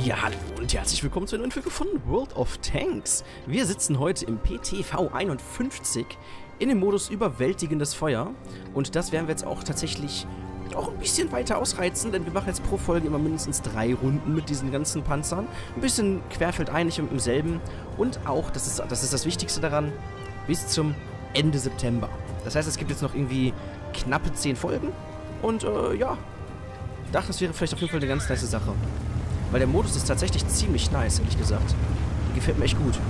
Ja, hallo und herzlich willkommen zu einer neuen Folge von World of Tanks. Wir sitzen heute im PTV 51 in dem Modus überwältigendes Feuer. Und das werden wir jetzt auch tatsächlich auch ein bisschen weiter ausreizen, denn wir machen jetzt pro Folge immer mindestens 3 Runden mit diesen ganzen Panzern. Ein bisschen querfeldein, nicht im selben. Und auch, das ist das Wichtigste daran, bis zum Ende September. Das heißt, es gibt jetzt noch irgendwie knappe 10 Folgen. Und ja, ich dachte, das wäre vielleicht auf jeden Fall eine ganz nice Sache. Weil der Modus ist tatsächlich ziemlich nice, ehrlich gesagt. Der gefällt mir echt gut.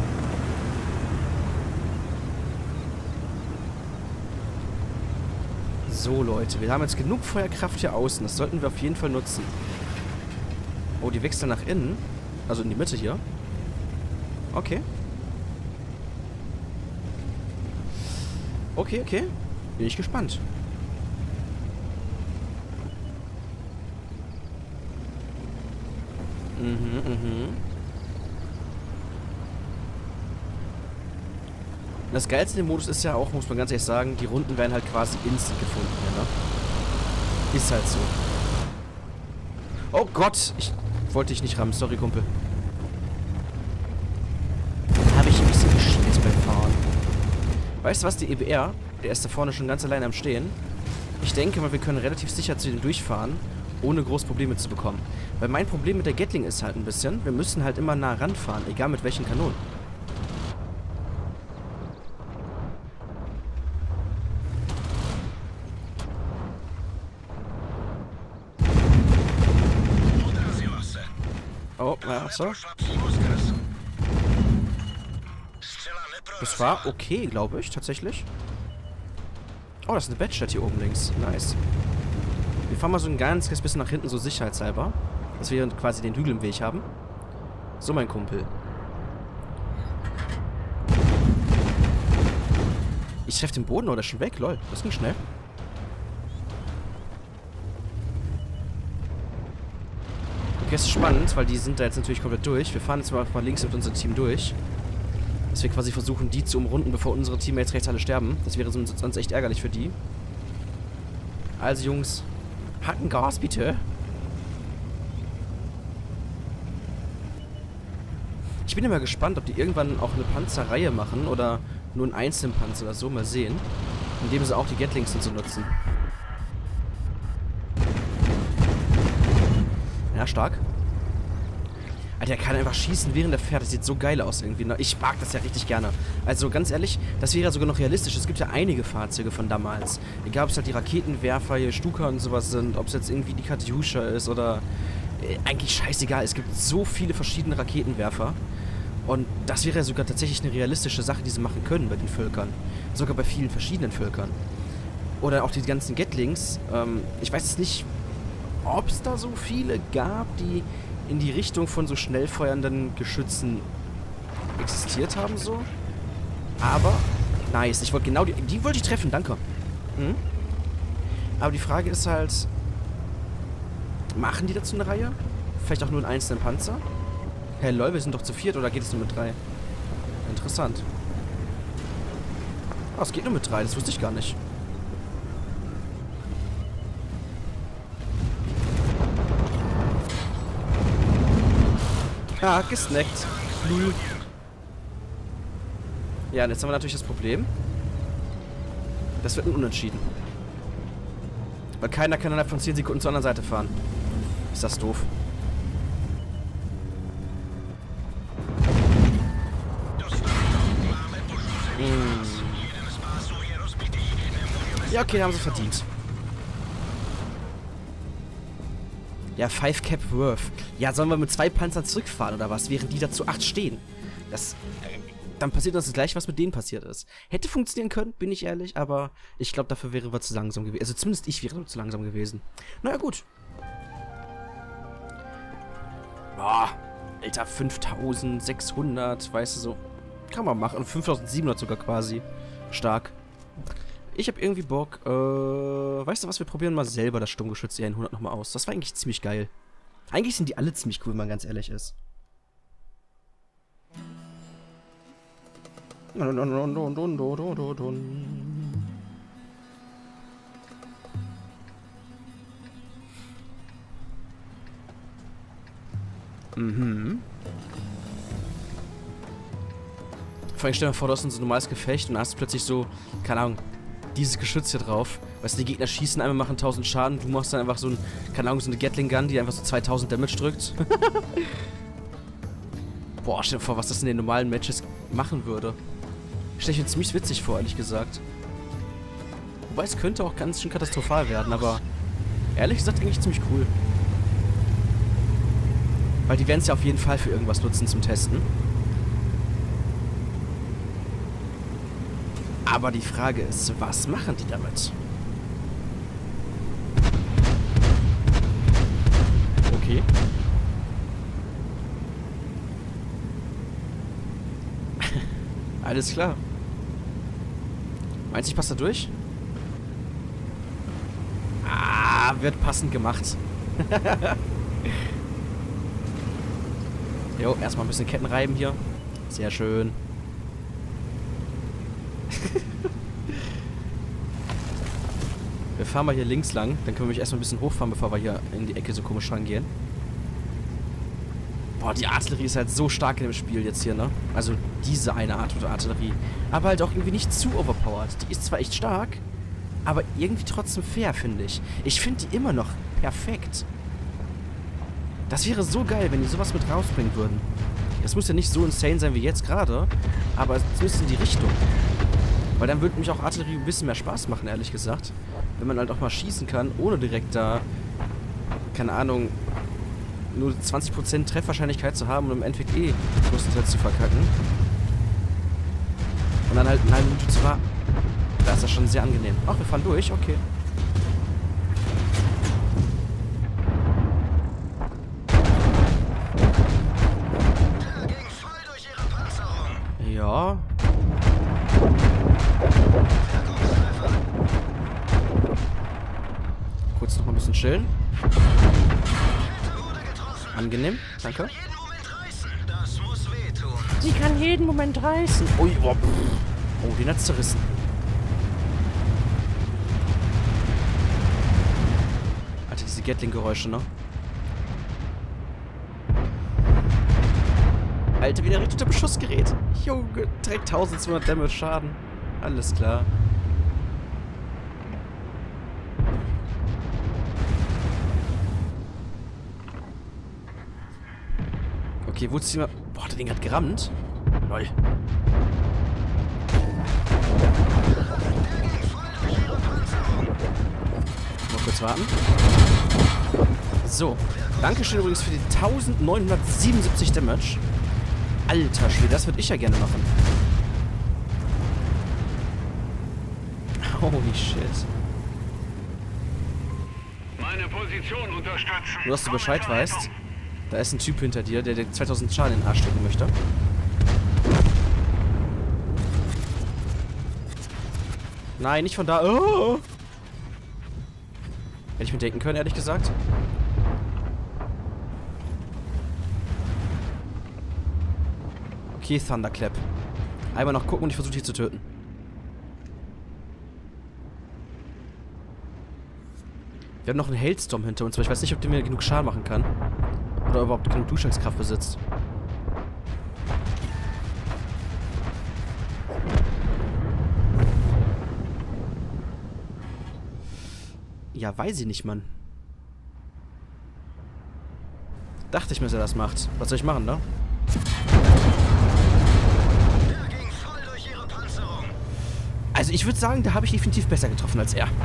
So, Leute, wir haben jetzt genug Feuerkraft hier außen. Das sollten wir auf jeden Fall nutzen. Oh, die wechseln nach innen. Also in die Mitte hier. Okay. Okay, okay. Bin ich gespannt. Das Geilste in dem Modus ist ja auch, muss man ganz ehrlich sagen, die Runden werden halt quasi instant gefunden hier, ne? Ist halt so. Oh Gott! Ich wollte dich nicht rammen, sorry, Kumpel. Da habe ich ein bisschen geschielt beim Fahren. Weißt du was, die EBR, der ist da vorne schon ganz alleine am Stehen. Ich denke mal, wir können relativ sicher zu dem durchfahren, ohne groß Probleme zu bekommen. Weil mein Problem mit der Gatling ist halt ein bisschen, wir müssen halt immer nah ranfahren, egal mit welchen Kanonen. Oh, ja, so. Das war okay, glaube ich, tatsächlich. Oh, das ist eine Badge hier oben links. Nice. Wir fahren mal so ein ganz bisschen nach hinten, so sicherheitshalber. Dass wir quasi den Hügel im Weg haben. So, mein Kumpel. Ich treffe den Boden, oder ist schon weg? Lol, das ging schnell. Okay, ist spannend, weil die sind da jetzt natürlich komplett durch. Wir fahren jetzt mal links mit unserem Team durch. Dass wir quasi versuchen, die zu umrunden, bevor unsere Teammates rechts alle sterben. Das wäre sonst echt ärgerlich für die. Also, Jungs, hacken Gas, bitte. Ich bin immer gespannt, ob die irgendwann auch eine Panzerreihe machen oder nur einen einzelnen Panzer oder so. Mal sehen. Indem sie auch die Gatlings und so nutzen. Ja, stark. Alter, der kann einfach schießen, während er fährt. Das sieht so geil aus irgendwie. Ich mag das ja richtig gerne. Also ganz ehrlich, das wäre ja sogar noch realistisch. Es gibt ja einige Fahrzeuge von damals. Egal, ob es halt die Raketenwerfer, hier Stuka und sowas sind, ob es jetzt irgendwie die Katjuscha ist oder... eigentlich scheißegal. Es gibt so viele verschiedene Raketenwerfer. Und das wäre ja sogar tatsächlich eine realistische Sache, die sie machen können bei den Völkern. Sogar bei vielen verschiedenen Völkern. Oder auch die ganzen Gatlings. Ich weiß jetzt nicht, ob es da so viele gab, die in die Richtung von so schnell feuernden Geschützen existiert haben, so. Aber, nice. Ich wollte genau die wollte ich treffen, danke. Mhm. Aber die Frage ist halt, machen die dazu eine Reihe? Vielleicht auch nur einen einzelnen Panzer? Hey, lol, wir sind doch zu viert, oder geht es nur mit 3? Interessant. Oh, es geht nur mit 3, das wusste ich gar nicht. Ah, gesnackt. Lul. Ja, und jetzt haben wir natürlich das Problem. Das wird ein Unentschieden. Weil keiner kann innerhalb von 10 Sekunden zur anderen Seite fahren. Ist das doof. Ja, okay, haben sie verdient. Ja, 5 Cap Worth. Ja, sollen wir mit 2 Panzern zurückfahren oder was, während die da zu 8 stehen? Das... dann passiert uns das gleiche, was mit denen passiert ist. Hätte funktionieren können, bin ich ehrlich, aber ich glaube, dafür wären wir zu langsam gewesen. Also zumindest ich wäre zu langsam gewesen. Naja, gut. Boah, Alter, 5600, weißt du so. Kann man machen. Und 5700 sogar quasi. Stark. Ich habe irgendwie Bock, weißt du was, wir probieren mal selber das Sturmgeschütz hier 100 nochmal aus. Das war eigentlich ziemlich geil. Eigentlich sind die alle ziemlich cool, wenn man ganz ehrlich ist. Mhm. Vor allem stell dir mal vor, du hast so ein normales Gefecht und hast plötzlich so, keine Ahnung, dieses Geschütz hier drauf. Weißt du, die Gegner schießen einmal, machen 1000 Schaden. Du machst dann einfach so ein, keine Ahnung, so eine Gatling Gun, die einfach so 2000 Damage drückt. Boah, stell dir vor, was das in den normalen Matches machen würde. Stell ich mir ziemlich witzig vor, ehrlich gesagt. Wobei es könnte auch ganz schön katastrophal werden, aber ehrlich gesagt eigentlich ziemlich cool. Weil die werden es ja auf jeden Fall für irgendwas nutzen zum Testen. Aber die Frage ist, was machen die damit? Okay. Alles klar. Meinst du, ich passe da durch? Ah, wird passend gemacht. Jo, erstmal ein bisschen Ketten reiben hier. Sehr schön. Wir fahren mal hier links lang. Dann können wir mich erstmal ein bisschen hochfahren, bevor wir hier in die Ecke so komisch rangehen. Boah, die Artillerie ist halt so stark in dem Spiel jetzt hier, ne? Also diese eine Art von Artillerie. Aber halt auch irgendwie nicht zu overpowered. Die ist zwar echt stark, aber irgendwie trotzdem fair, finde ich. Ich finde die immer noch perfekt. Das wäre so geil, wenn die sowas mit rausbringen würden. Das muss ja nicht so insane sein wie jetzt gerade, aber zumindest in die Richtung. Weil dann würde mich auch Artillerie ein bisschen mehr Spaß machen, ehrlich gesagt. Wenn man halt auch mal schießen kann, ohne direkt da, keine Ahnung, nur 20% Treffwahrscheinlichkeit zu haben und im Endeffekt größtenteils zu verkacken. Und dann halt eine halbe Minute zu warten. Da ist das schon sehr angenehm. Ach, wir fahren durch, okay. Ja. Kurz noch mal ein bisschen chillen. Angenehm, danke. Sie kann jeden Moment reißen. Ui, oh, den hat's zerrissen. Alter, diese Gatling-Geräusche, ne? Alter, wieder richtig unter Beschussgerät. Junge, direkt 1200 Damage Schaden. Alles klar. Okay, wo ist die mal... Boah, das Ding hat gerammt. Lol. Mal kurz warten. So. Dankeschön übrigens für die 1977 Damage. Alter Schwede, das würde ich ja gerne machen. Holy shit. Meine Position unterstützen. Nur, dass du Bescheid weißt. Da ist ein Typ hinter dir, der dir 2000 Schaden in den Arsch drücken möchte. Nein, nicht von da. Oh! Hätte ich mir denken können, ehrlich gesagt. Okay, Thunderclap. Einmal noch gucken und ich versuche dich zu töten. Wir haben noch einen Hailstorm hinter uns, aber ich weiß nicht, ob der mir genug Schaden machen kann. Oder überhaupt genug Durchschlagskraft besitzt. Ja, weiß ich nicht, Mann. Dachte ich mir, dass er das macht. Was soll ich machen, ne? Also ich würde sagen, da habe ich definitiv besser getroffen als er.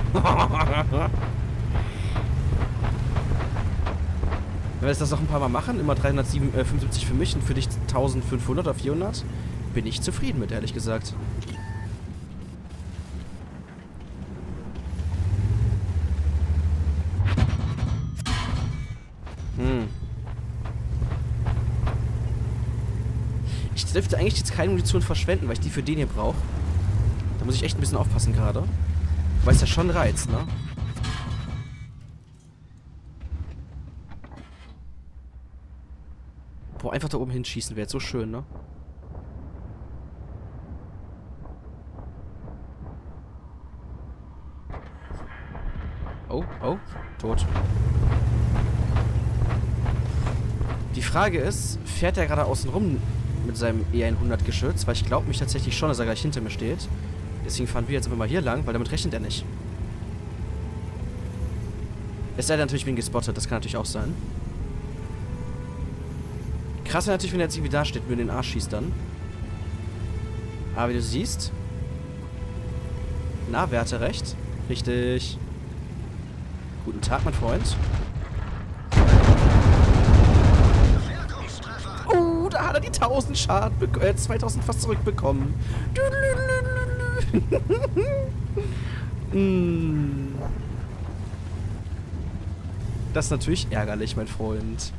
Wenn wir das noch ein paar Mal machen, immer 375 für mich und für dich 1500 oder 400, bin ich zufrieden mit, ehrlich gesagt. Ich dürfte eigentlich jetzt keine Munition verschwenden, weil ich die für den hier brauche. Da muss ich echt ein bisschen aufpassen gerade. Weil es ja schon reizt, ne? Boah, einfach da oben hinschießen wäre jetzt so schön, ne? Oh, oh, tot. Die Frage ist, fährt er gerade außen rum mit seinem E100-Geschütz? Weil ich glaube mich tatsächlich schon, dass er gleich hinter mir steht. Deswegen fahren wir jetzt einfach mal hier lang, weil damit rechnet er nicht. Es sei denn natürlich wegen gespottet, das kann natürlich auch sein. Krass wäre natürlich, wenn er jetzt irgendwie da steht und mir in den Arsch schießt dann. Aber wie du siehst... Na, wer hatte recht? Richtig. Guten Tag, mein Freund. Oh, da hat er die 1000 Schaden, 2000 fast zurückbekommen. Das ist natürlich ärgerlich, mein Freund.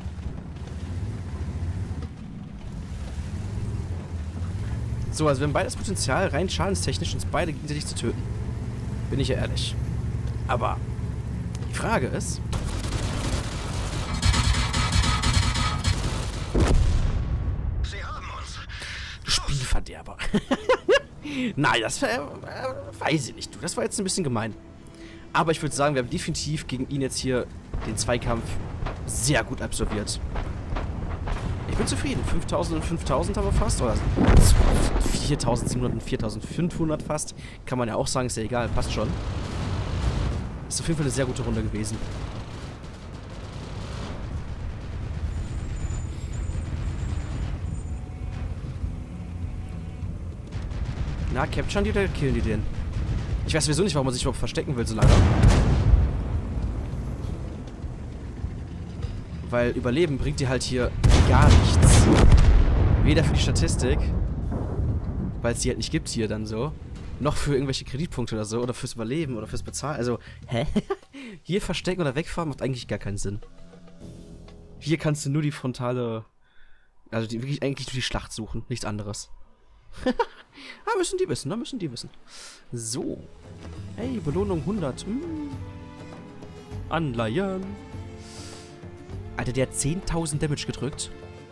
So, also wir haben beides Potenzial, rein schadenstechnisch, uns beide gegenseitig zu töten. Bin ich ja ehrlich. Aber die Frage ist... Sie haben uns. Spielverderber. Nein, das weiß ich nicht, du. Das war jetzt ein bisschen gemein. Aber ich würde sagen, wir haben definitiv gegen ihn jetzt hier den Zweikampf sehr gut absolviert. Ich bin zufrieden. 5000 und 5000 haben wir fast. Oder 4700 und 4500 fast. Kann man ja auch sagen, ist ja egal. Passt schon. Ist auf jeden Fall eine sehr gute Runde gewesen. Na, capturen die oder killen die den? Ich weiß sowieso nicht, warum man sich überhaupt verstecken will so lange. Weil Überleben bringt dir halt hier gar nichts. Weder für die Statistik, weil es die halt nicht gibt hier dann so, noch für irgendwelche Kreditpunkte oder so, oder fürs Überleben oder fürs Bezahlen. Also, hä? Hier verstecken oder wegfahren macht eigentlich gar keinen Sinn. Hier kannst du nur die frontale, also wirklich eigentlich nur die Schlacht suchen, nichts anderes. Ah, müssen die wissen, ne? Müssen die wissen. So. Hey, Belohnung 100. Anleihen. Alter, der hat 10.000 Damage gedrückt.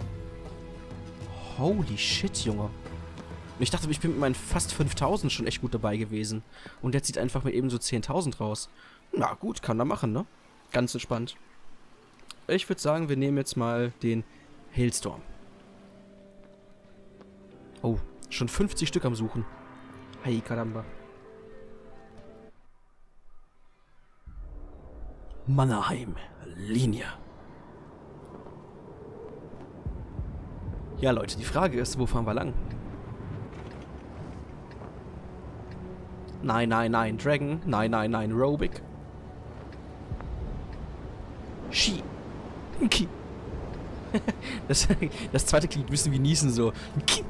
Holy shit, Junge. Und ich dachte, ich bin mit meinen fast 5.000 schon echt gut dabei gewesen. Und der zieht einfach mal eben so 10.000 raus. Na gut, kann er machen, ne? Ganz entspannt. Ich würde sagen, wir nehmen jetzt mal den Hailstorm. Oh, schon 50 Stück am Suchen. Hey, Karamba. Mannerheim, Linie. Ja, Leute, die Frage ist, wo fahren wir lang? Nein, nein, nein, Dragon. Nein, nein, nein, Robic. Ski. Ki. Das zweite klingt ein bisschen wie Niesen so. Ki.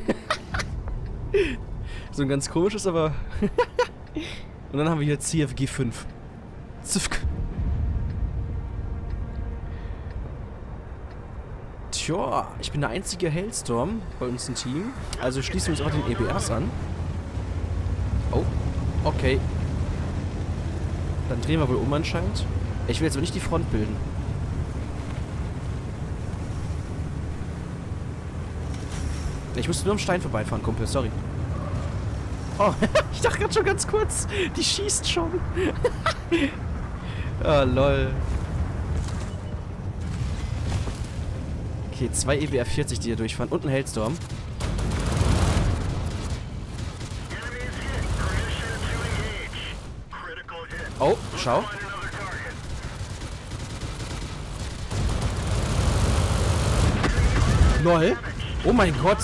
So ein ganz komisches, aber... Und dann haben wir hier CFG 5. Zufk. Tja, ich bin der einzige Hailstorm bei uns im Team. Also schließen wir uns auch den EBRs an. Oh, okay. Dann drehen wir wohl um anscheinend. Ich will jetzt aber nicht die Front bilden. Ich musste nur am Stein vorbeifahren, Kumpel, sorry. Oh, ich dachte gerade schon ganz kurz, die schießt schon. Oh, lol. Okay, 2 EBR 40, die hier durchfahren und ein Hailstorm. Oh, schau. Lol. Oh mein Gott.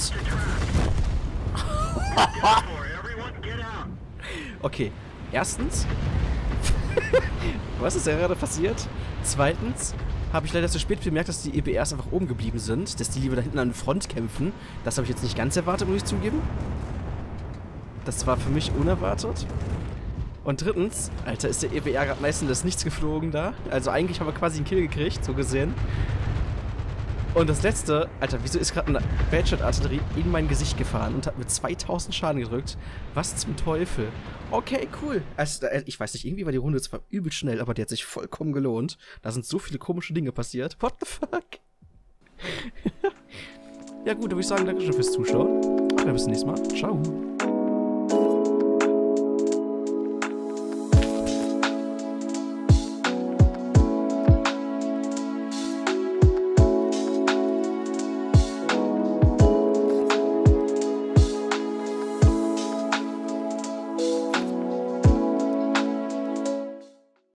Okay, erstens. Was ist da gerade passiert? Zweitens habe ich leider zu spät bemerkt, dass die EBRs einfach oben geblieben sind. Dass die lieber da hinten an der Front kämpfen. Das habe ich jetzt nicht ganz erwartet, muss ich zugeben. Das war für mich unerwartet. Und drittens, Alter, ist der EBR gerade meistens das Nichts geflogen da. Also eigentlich haben wir quasi einen Kill gekriegt, so gesehen. Und das letzte, Alter, wieso ist gerade eine Badshot-Artillerie in mein Gesicht gefahren und hat mit 2000 Schaden gedrückt? Was zum Teufel? Okay, cool. Also, ich weiß nicht, irgendwie war die Runde zwar übel schnell, aber die hat sich vollkommen gelohnt. Da sind so viele komische Dinge passiert. What the fuck? Ja gut, dann würde ich sagen, danke schön fürs Zuschauen. Bis zum nächsten Mal. Ciao.